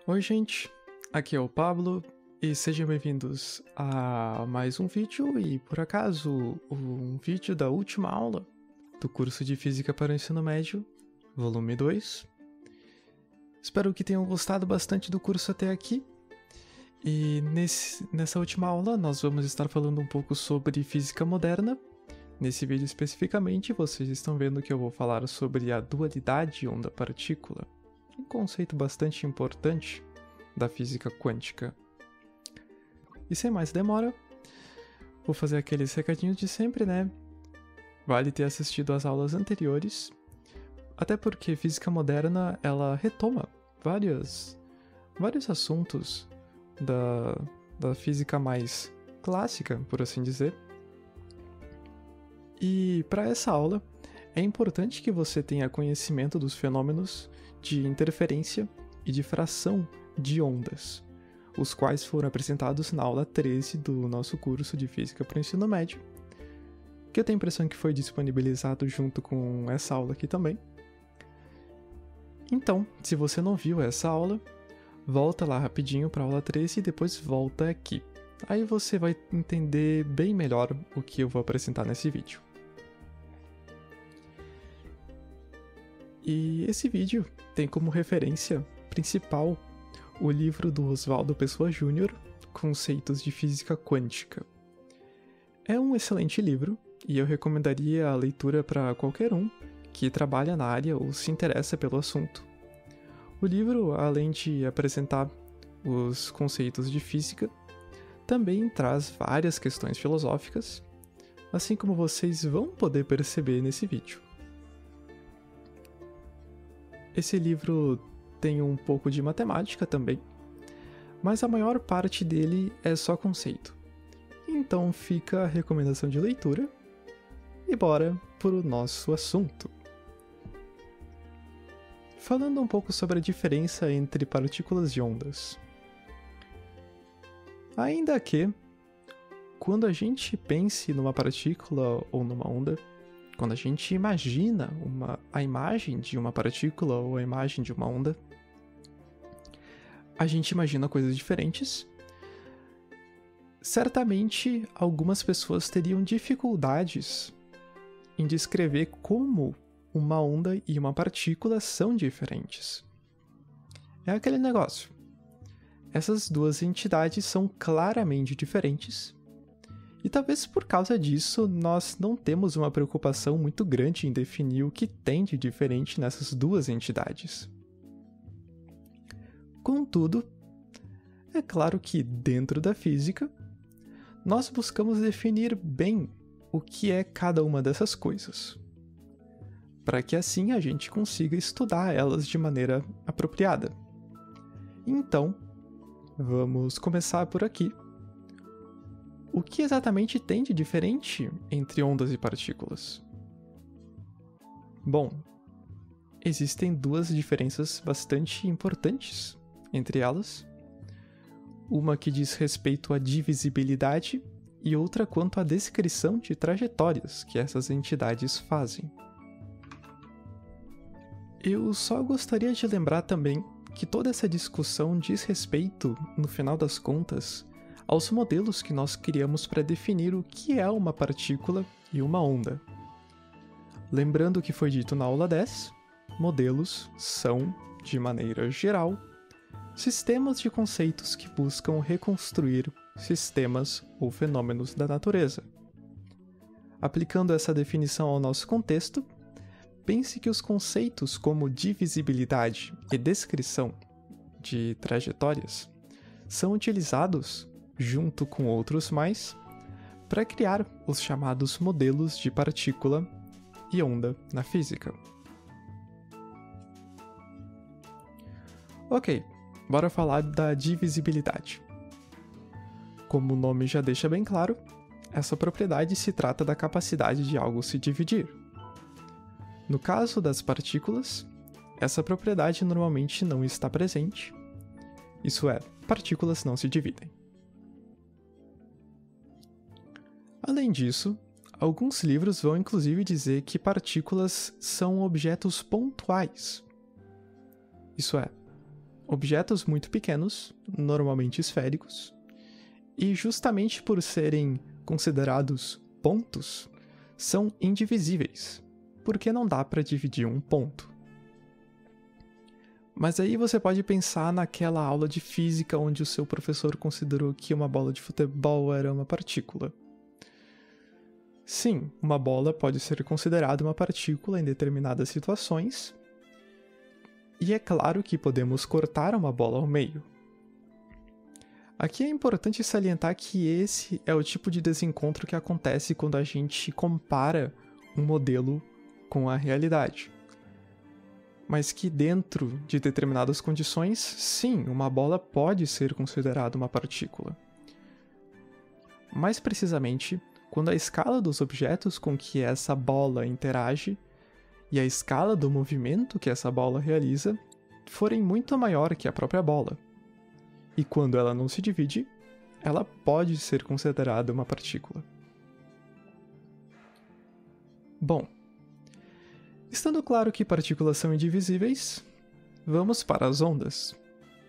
Oi, gente, aqui é o Pablo e sejam bem-vindos a mais um vídeo e, por acaso, um vídeo da última aula do curso de Física para o Ensino Médio, volume 2. Espero que tenham gostado bastante do curso até aqui e nessa última aula nós vamos estar falando um pouco sobre física moderna. Nesse vídeo especificamente, vocês estão vendo que eu vou falar sobre a dualidade onda-partícula, um conceito bastante importante da física quântica. E sem mais demora, vou fazer aqueles recadinhos de sempre, né? Vale ter assistido às aulas anteriores, até porque física moderna, ela retoma vários assuntos da física mais clássica, por assim dizer. E para essa aula, é importante que você tenha conhecimento dos fenômenos de interferência e difração de ondas, os quais foram apresentados na aula 13 do nosso curso de Física para o Ensino Médio, que eu tenho a impressão que foi disponibilizado junto com essa aula aqui também. Então, se você não viu essa aula, volta lá rapidinho para a aula 13 e depois volta aqui. Aí você vai entender bem melhor o que eu vou apresentar nesse vídeo. E esse vídeo tem como referência principal o livro do Oswaldo Pessoa Jr., Conceitos de Física Quântica. É um excelente livro e eu recomendaria a leitura para qualquer um que trabalha na área ou se interessa pelo assunto. O livro, além de apresentar os conceitos de física, também traz várias questões filosóficas, assim como vocês vão poder perceber nesse vídeo. Esse livro tem um pouco de matemática também, mas a maior parte dele é só conceito. Então fica a recomendação de leitura e bora pro nosso assunto. Falando um pouco sobre a diferença entre partículas e ondas. Ainda que, quando a gente pense numa partícula ou numa onda, quando a gente imagina a imagem de uma partícula ou a imagem de uma onda, a gente imagina coisas diferentes. Certamente, algumas pessoas teriam dificuldades em descrever como uma onda e uma partícula são diferentes. É aquele negócio. Essas duas entidades são claramente diferentes. E talvez por causa disso, nós não temos uma preocupação muito grande em definir o que tem de diferente nessas duas entidades. Contudo, é claro que dentro da física, nós buscamos definir bem o que é cada uma dessas coisas, para que assim a gente consiga estudar elas de maneira apropriada. Então, vamos começar por aqui. O que exatamente tem de diferente entre ondas e partículas? Bom, existem duas diferenças bastante importantes entre elas. Uma que diz respeito à divisibilidade e outra quanto à descrição de trajetórias que essas entidades fazem. Eu só gostaria de lembrar também que toda essa discussão diz respeito, no final das contas, aos modelos que nós criamos para definir o que é uma partícula e uma onda. Lembrando o que foi dito na aula 10, modelos são, de maneira geral, sistemas de conceitos que buscam reconstruir sistemas ou fenômenos da natureza. Aplicando essa definição ao nosso contexto, pense que os conceitos como divisibilidade e descrição de trajetórias são utilizados, junto com outros mais, para criar os chamados modelos de partícula e onda na física. Ok, bora falar da divisibilidade. Como o nome já deixa bem claro, essa propriedade se trata da capacidade de algo se dividir. No caso das partículas, essa propriedade normalmente não está presente, isso é, partículas não se dividem. Além disso, alguns livros vão inclusive dizer que partículas são objetos pontuais. Isso é, objetos muito pequenos, normalmente esféricos, e justamente por serem considerados pontos, são indivisíveis, porque não dá para dividir um ponto. Mas aí você pode pensar naquela aula de física onde o seu professor considerou que uma bola de futebol era uma partícula. Sim, uma bola pode ser considerada uma partícula em determinadas situações, e é claro que podemos cortar uma bola ao meio. Aqui é importante salientar que esse é o tipo de desencontro que acontece quando a gente compara um modelo com a realidade. Mas que dentro de determinadas condições, sim, uma bola pode ser considerada uma partícula. Mais precisamente, quando a escala dos objetos com que essa bola interage e a escala do movimento que essa bola realiza forem muito maior que a própria bola. E quando ela não se divide, ela pode ser considerada uma partícula. Bom, estando claro que partículas são indivisíveis, vamos para as ondas.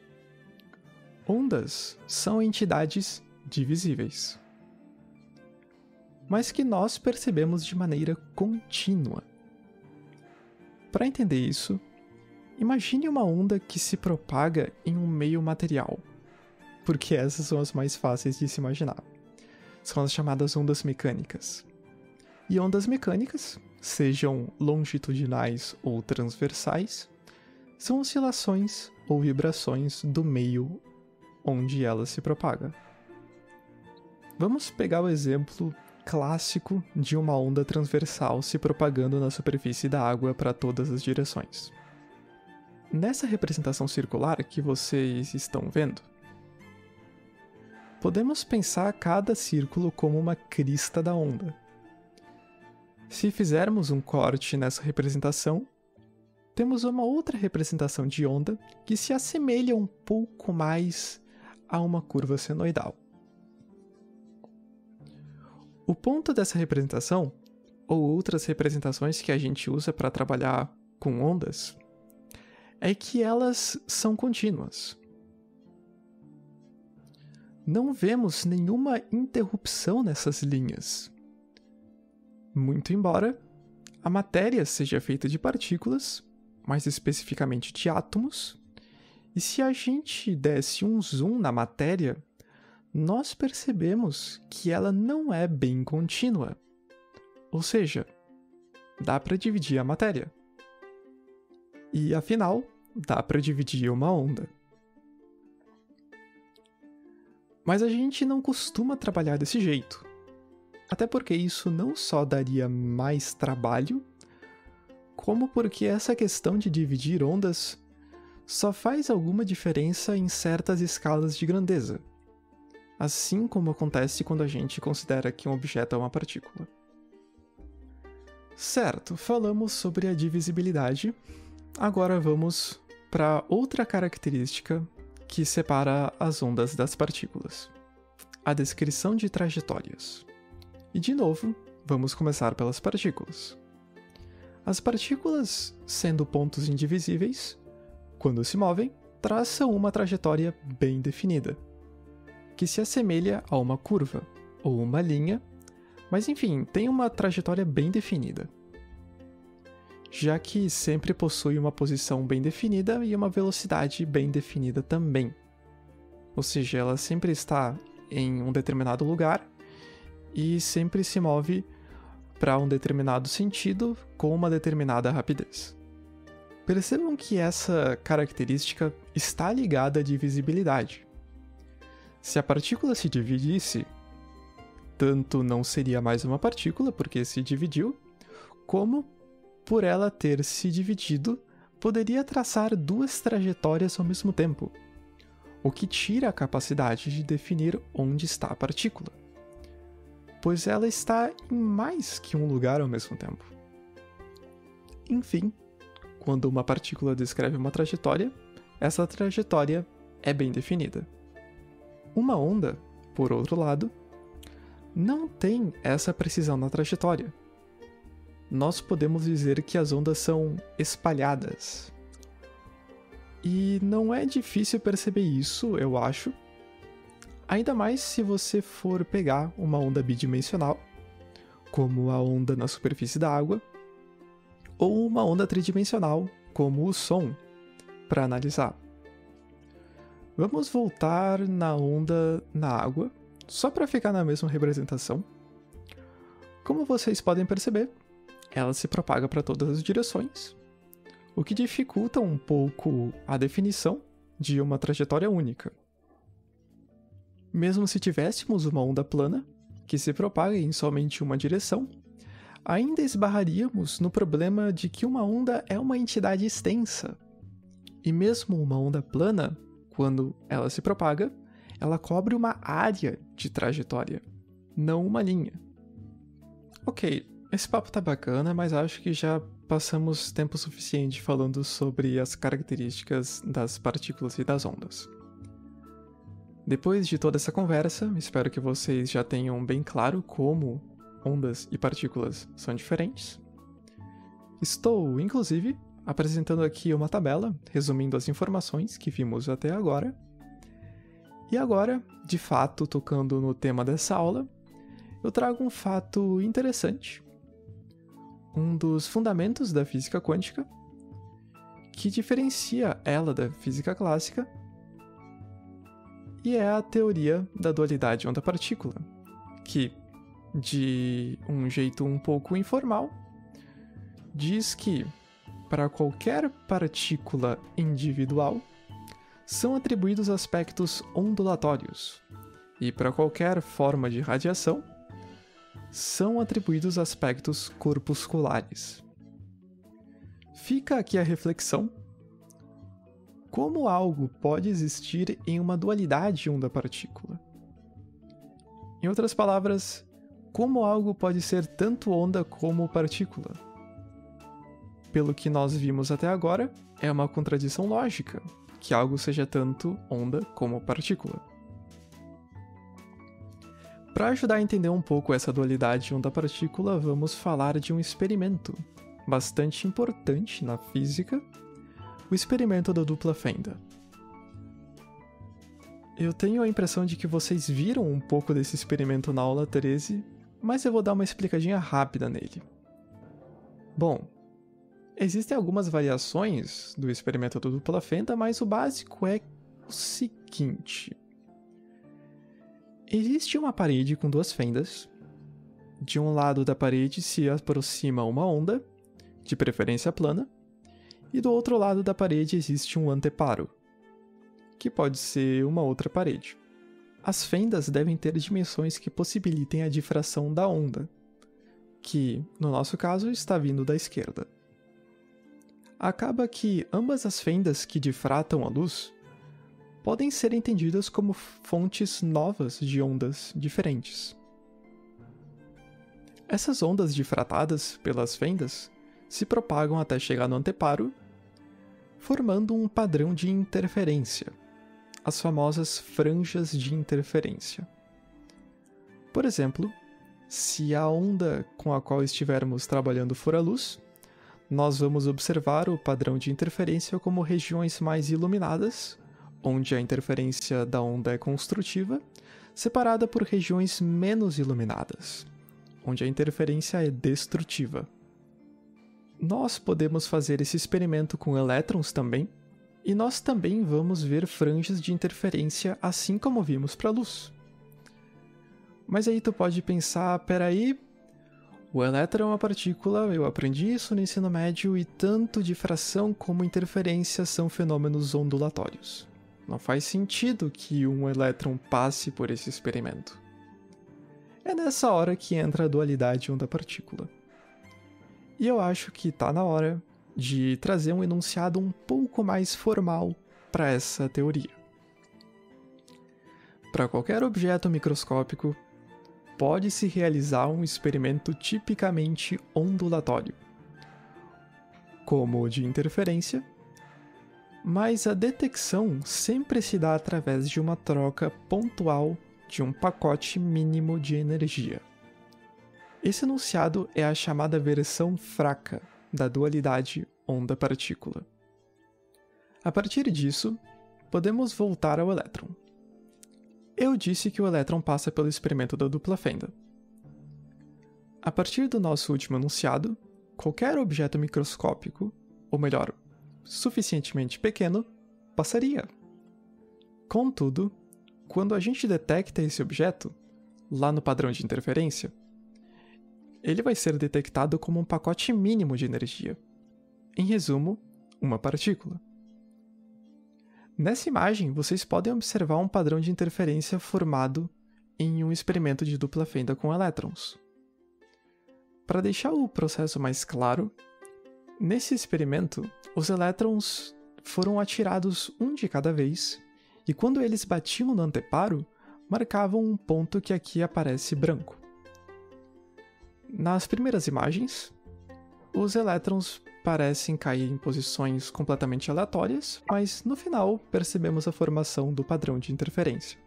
Ondas são entidades divisíveis, mas que nós percebemos de maneira contínua. Para entender isso, imagine uma onda que se propaga em um meio material, porque essas são as mais fáceis de se imaginar. São as chamadas ondas mecânicas. E ondas mecânicas, sejam longitudinais ou transversais, são oscilações ou vibrações do meio onde ela se propaga. Vamos pegar o exemplo clássico de uma onda transversal se propagando na superfície da água para todas as direções. Nessa representação circular que vocês estão vendo, podemos pensar cada círculo como uma crista da onda. Se fizermos um corte nessa representação, temos uma outra representação de onda que se assemelha um pouco mais a uma curva senoidal. O ponto dessa representação, ou outras representações que a gente usa para trabalhar com ondas, é que elas são contínuas. Não vemos nenhuma interrupção nessas linhas. Muito embora a matéria seja feita de partículas, mais especificamente de átomos, e se a gente desse um zoom na matéria, nós percebemos que ela não é bem contínua. Ou seja, dá para dividir a matéria. E afinal, dá para dividir uma onda. Mas a gente não costuma trabalhar desse jeito. Até porque isso não só daria mais trabalho, como porque essa questão de dividir ondas só faz alguma diferença em certas escalas de grandeza. Assim como acontece quando a gente considera que um objeto é uma partícula. Certo, falamos sobre a divisibilidade. Agora vamos para outra característica que separa as ondas das partículas: a descrição de trajetórias. E de novo, vamos começar pelas partículas. As partículas, sendo pontos indivisíveis, quando se movem, traçam uma trajetória bem definida, que se assemelha a uma curva ou uma linha, mas enfim, tem uma trajetória bem definida, já que sempre possui uma posição bem definida e uma velocidade bem definida também. Ou seja, ela sempre está em um determinado lugar e sempre se move para um determinado sentido com uma determinada rapidez. Percebam que essa característica está ligada à divisibilidade. Se a partícula se dividisse, tanto não seria mais uma partícula, porque se dividiu, como, por ela ter se dividido, poderia traçar duas trajetórias ao mesmo tempo, o que tira a capacidade de definir onde está a partícula, pois ela está em mais que um lugar ao mesmo tempo. Enfim, quando uma partícula descreve uma trajetória, essa trajetória é bem definida. Uma onda, por outro lado, não tem essa precisão na trajetória. Nós podemos dizer que as ondas são espalhadas. E não é difícil perceber isso, eu acho. Ainda mais se você for pegar uma onda bidimensional, como a onda na superfície da água, ou uma onda tridimensional, como o som, para analisar. Vamos voltar na onda na água, só para ficar na mesma representação. Como vocês podem perceber, ela se propaga para todas as direções, o que dificulta um pouco a definição de uma trajetória única. Mesmo se tivéssemos uma onda plana, que se propaga em somente uma direção, ainda esbarraríamos no problema de que uma onda é uma entidade extensa. E mesmo uma onda plana, quando ela se propaga, ela cobre uma área de trajetória, não uma linha. Ok, esse papo tá bacana, mas acho que já passamos tempo suficiente falando sobre as características das partículas e das ondas. Depois de toda essa conversa, espero que vocês já tenham bem claro como ondas e partículas são diferentes. Estou, inclusive, apresentando aqui uma tabela resumindo as informações que vimos até agora. E agora, de fato, tocando no tema dessa aula, eu trago um fato interessante, um dos fundamentos da física quântica, que diferencia ela da física clássica, e é a teoria da dualidade onda-partícula, que, de um jeito um pouco informal, diz que, para qualquer partícula individual, são atribuídos aspectos ondulatórios, e para qualquer forma de radiação, são atribuídos aspectos corpusculares. Fica aqui a reflexão: como algo pode existir em uma dualidade onda-partícula? Em outras palavras, como algo pode ser tanto onda como partícula? Pelo que nós vimos até agora, é uma contradição lógica que algo seja tanto onda como partícula. Para ajudar a entender um pouco essa dualidade onda-partícula, vamos falar de um experimento bastante importante na física, o experimento da dupla fenda. Eu tenho a impressão de que vocês viram um pouco desse experimento na aula 13, mas eu vou dar uma explicadinha rápida nele. Bom, existem algumas variações do experimento da dupla fenda, mas o básico é o seguinte: existe uma parede com duas fendas. De um lado da parede se aproxima uma onda, de preferência plana, e do outro lado da parede existe um anteparo, que pode ser uma outra parede. As fendas devem ter dimensões que possibilitem a difração da onda, que, no nosso caso, está vindo da esquerda. Acaba que ambas as fendas que difratam a luz podem ser entendidas como fontes novas de ondas diferentes. Essas ondas difratadas pelas fendas se propagam até chegar no anteparo, formando um padrão de interferência, as famosas franjas de interferência. Por exemplo, se a onda com a qual estivermos trabalhando for a luz, nós vamos observar o padrão de interferência como regiões mais iluminadas, onde a interferência da onda é construtiva, separada por regiões menos iluminadas, onde a interferência é destrutiva. Nós podemos fazer esse experimento com elétrons também, e nós também vamos ver franjas de interferência assim como vimos para a luz. Mas aí tu pode pensar, peraí, o elétron é uma partícula, eu aprendi isso no ensino médio, e tanto difração como interferência são fenômenos ondulatórios. Não faz sentido que um elétron passe por esse experimento. É nessa hora que entra a dualidade onda-partícula. E eu acho que tá na hora de trazer um enunciado um pouco mais formal para essa teoria. Para qualquer objeto microscópico, pode-se realizar um experimento tipicamente ondulatório, como o de interferência, mas a detecção sempre se dá através de uma troca pontual de um pacote mínimo de energia. Esse enunciado é a chamada versão fraca da dualidade onda-partícula. A partir disso, podemos voltar ao elétron. Eu disse que o elétron passa pelo experimento da dupla fenda. A partir do nosso último enunciado, qualquer objeto microscópico, ou melhor, suficientemente pequeno, passaria. Contudo, quando a gente detecta esse objeto, lá no padrão de interferência, ele vai ser detectado como um pacote mínimo de energia. Em resumo, uma partícula. Nessa imagem, vocês podem observar um padrão de interferência formado em um experimento de dupla fenda com elétrons. Para deixar o processo mais claro, nesse experimento, os elétrons foram atirados um de cada vez, e quando eles batiam no anteparo, marcavam um ponto que aqui aparece branco. Nas primeiras imagens, os elétrons parecem cair em posições completamente aleatórias, mas no final percebemos a formação do padrão de interferência.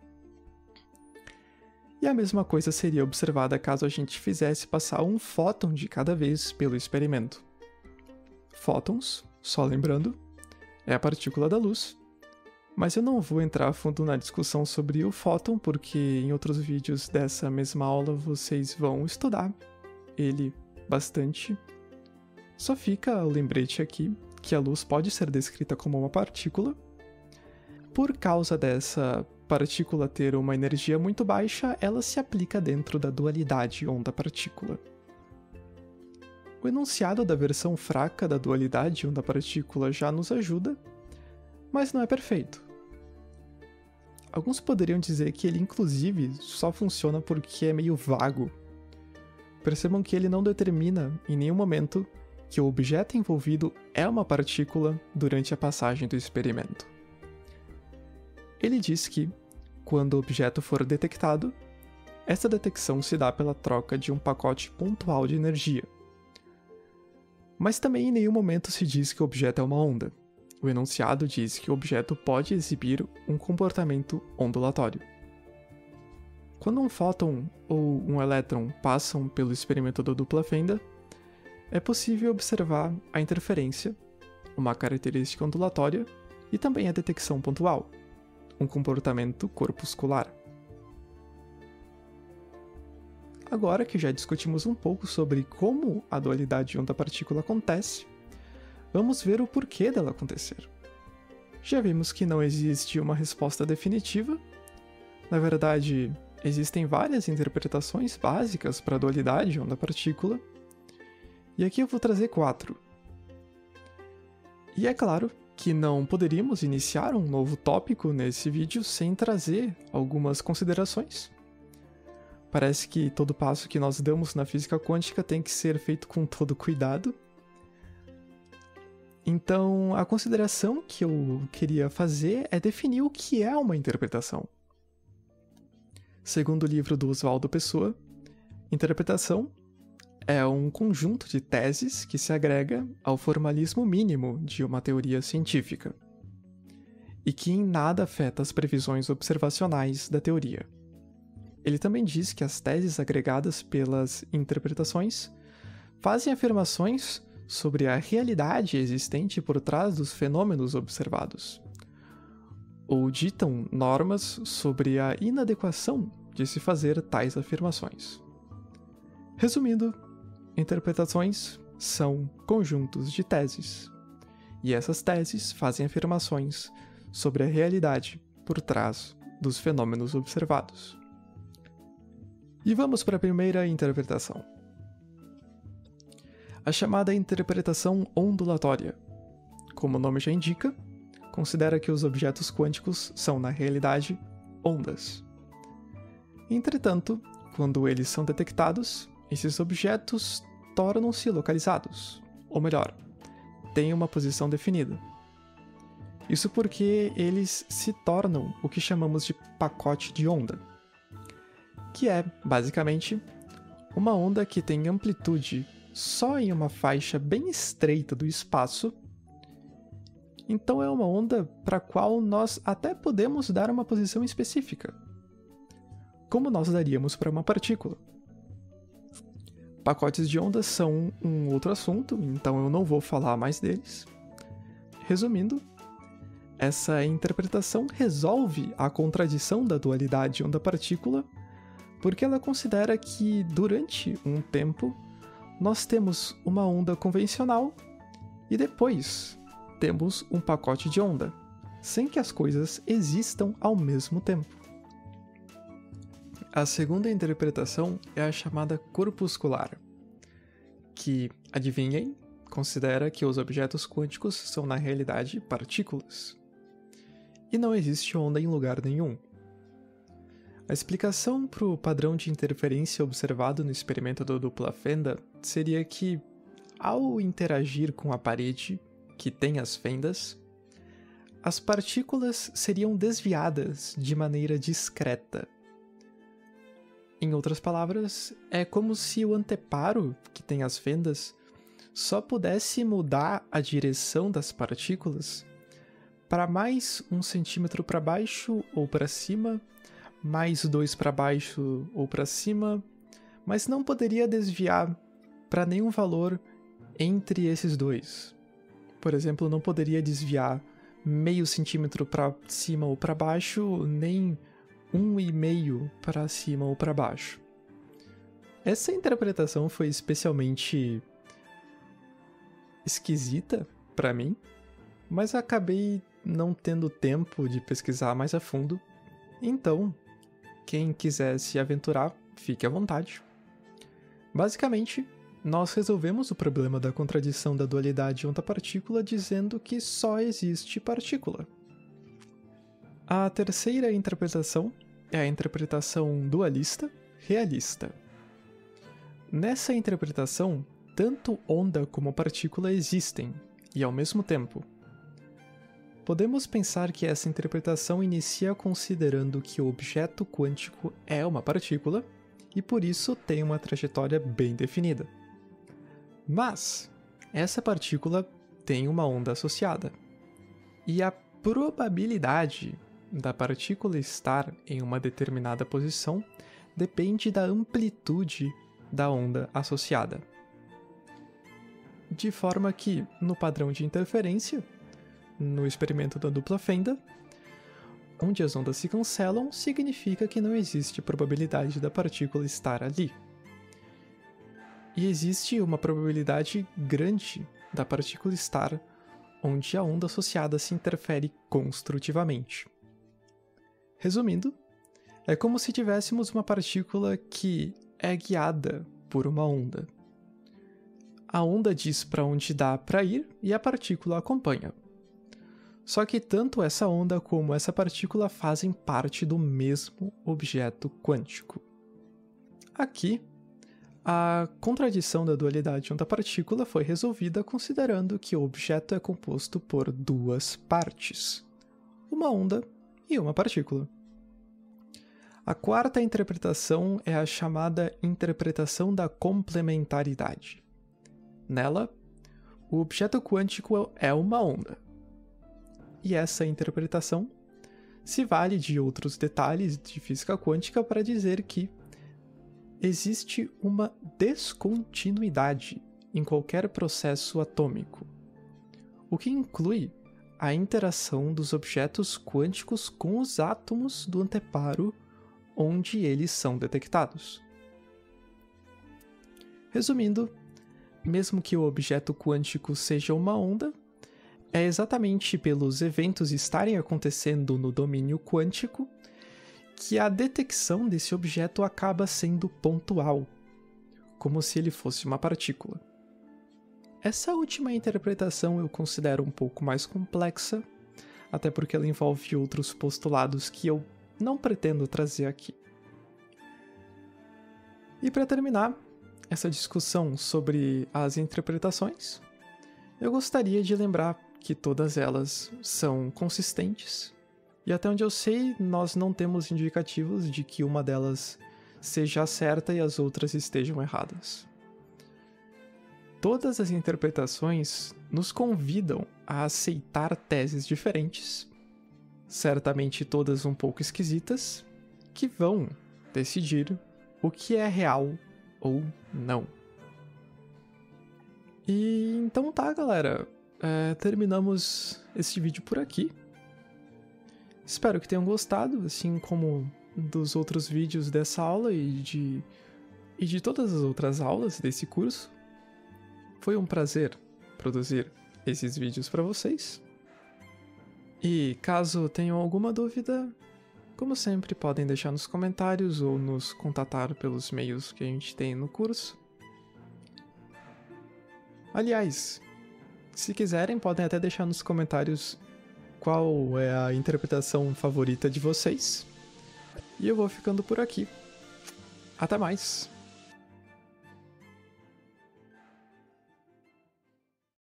E a mesma coisa seria observada caso a gente fizesse passar um fóton de cada vez pelo experimento. Fótons, só lembrando, é a partícula da luz, mas eu não vou entrar a fundo na discussão sobre o fóton, porque em outros vídeos dessa mesma aula vocês vão estudar ele bastante. Só fica o lembrete aqui que a luz pode ser descrita como uma partícula. Por causa dessa partícula ter uma energia muito baixa, ela se aplica dentro da dualidade onda-partícula. O enunciado da versão fraca da dualidade onda-partícula já nos ajuda, mas não é perfeito. Alguns poderiam dizer que ele, inclusive, só funciona porque é meio vago. Percebam que ele não determina, em nenhum momento, que o objeto envolvido é uma partícula durante a passagem do experimento. Ele diz que, quando o objeto for detectado, essa detecção se dá pela troca de um pacote pontual de energia. Mas também em nenhum momento se diz que o objeto é uma onda. O enunciado diz que o objeto pode exibir um comportamento ondulatório. Quando um fóton ou um elétron passam pelo experimento da dupla fenda, é possível observar a interferência, uma característica ondulatória, e também a detecção pontual, um comportamento corpuscular. Agora que já discutimos um pouco sobre como a dualidade onda-partícula acontece, vamos ver o porquê dela acontecer. Já vimos que não existe uma resposta definitiva. Na verdade, existem várias interpretações básicas para a dualidade onda-partícula, e aqui eu vou trazer 4. E é claro que não poderíamos iniciar um novo tópico nesse vídeo sem trazer algumas considerações. Parece que todo passo que nós damos na física quântica tem que ser feito com todo cuidado. Então, a consideração que eu queria fazer é definir o que é uma interpretação. Segundo o livro do Oswaldo Pessoa, interpretação é um conjunto de teses que se agrega ao formalismo mínimo de uma teoria científica, e que em nada afeta as previsões observacionais da teoria. Ele também diz que as teses agregadas pelas interpretações fazem afirmações sobre a realidade existente por trás dos fenômenos observados, ou ditam normas sobre a inadequação de se fazer tais afirmações. Resumindo, interpretações são conjuntos de teses, e essas teses fazem afirmações sobre a realidade por trás dos fenômenos observados. E vamos para a primeira interpretação. A chamada interpretação ondulatória. Como o nome já indica, considera que os objetos quânticos são, na realidade, ondas. Entretanto, quando eles são detectados, esses objetos tornam-se localizados, ou melhor, têm uma posição definida. Isso porque eles se tornam o que chamamos de pacote de onda, que é, basicamente, uma onda que tem amplitude só em uma faixa bem estreita do espaço. Então é uma onda para a qual nós até podemos dar uma posição específica, como nós daríamos para uma partícula. Pacotes de ondas são um outro assunto, então eu não vou falar mais deles. Resumindo, Essa interpretação resolve a contradição da dualidade onda-partícula, porque ela considera que, durante um tempo, nós temos uma onda convencional e depois temos um pacote de onda, sem que as coisas existam ao mesmo tempo. A segunda interpretação é a chamada corpuscular, que, adivinhem, considera que os objetos quânticos são na realidade partículas. E não existe onda em lugar nenhum. A explicação para o padrão de interferência observado no experimento da dupla fenda seria que, ao interagir com a parede, que tem as fendas, as partículas seriam desviadas de maneira discreta. Em outras palavras, é como se o anteparo, que tem as fendas, só pudesse mudar a direção das partículas para mais 1 centímetro para baixo ou para cima, mais 2 para baixo ou para cima, mas não poderia desviar para nenhum valor entre esses dois. Por exemplo, não poderia desviar meio centímetro para cima ou para baixo, nem 1,5 para cima ou para baixo. Essa interpretação foi especialmente esquisita para mim, mas acabei não tendo tempo de pesquisar mais a fundo. Então, quem quiser se aventurar, fique à vontade. Basicamente, nós resolvemos o problema da contradição da dualidade onda-partícula dizendo que só existe partícula. A terceira interpretação é a interpretação dualista realista. Nessa interpretação, tanto onda como partícula existem, e ao mesmo tempo. Podemos pensar que essa interpretação inicia considerando que o objeto quântico é uma partícula e por isso tem uma trajetória bem definida. Mas essa partícula tem uma onda associada, e a probabilidade da partícula estar em uma determinada posição depende da amplitude da onda associada. De forma que, no padrão de interferência, no experimento da dupla fenda, onde as ondas se cancelam, significa que não existe probabilidade da partícula estar ali. E existe uma probabilidade grande da partícula estar onde a onda associada se interfere construtivamente. Resumindo, é como se tivéssemos uma partícula que é guiada por uma onda. A onda diz para onde dá para ir e a partícula acompanha. Só que tanto essa onda como essa partícula fazem parte do mesmo objeto quântico. Aqui, a contradição da dualidade onda-partícula foi resolvida considerando que o objeto é composto por duas partes, uma onda e uma partícula. A quarta interpretação é a chamada interpretação da complementaridade. Nela, o objeto quântico é uma onda. E essa interpretação se vale de outros detalhes de física quântica para dizer que existe uma descontinuidade em qualquer processo atômico, o que inclui a interação dos objetos quânticos com os átomos do anteparo onde eles são detectados. Resumindo, mesmo que o objeto quântico seja uma onda, é exatamente pelos eventos estarem acontecendo no domínio quântico que a detecção desse objeto acaba sendo pontual, como se ele fosse uma partícula. Essa última interpretação eu considero um pouco mais complexa, até porque ela envolve outros postulados que eu não pretendo trazer aqui. E para terminar essa discussão sobre as interpretações, eu gostaria de lembrar que todas elas são consistentes, e até onde eu sei, nós não temos indicativos de que uma delas seja certa e as outras estejam erradas. Todas as interpretações nos convidam a aceitar teses diferentes, certamente todas um pouco esquisitas, que vão decidir o que é real ou não. E então tá, galera. Terminamos este vídeo por aqui. Espero que tenham gostado, assim como dos outros vídeos dessa aula e de todas as outras aulas desse curso. Foi um prazer produzir esses vídeos para vocês. E caso tenham alguma dúvida, como sempre, podem deixar nos comentários ou nos contatar pelos meios que a gente tem no curso. Aliás, se quiserem, podem até deixar nos comentários qual é a interpretação favorita de vocês. E eu vou ficando por aqui. Até mais!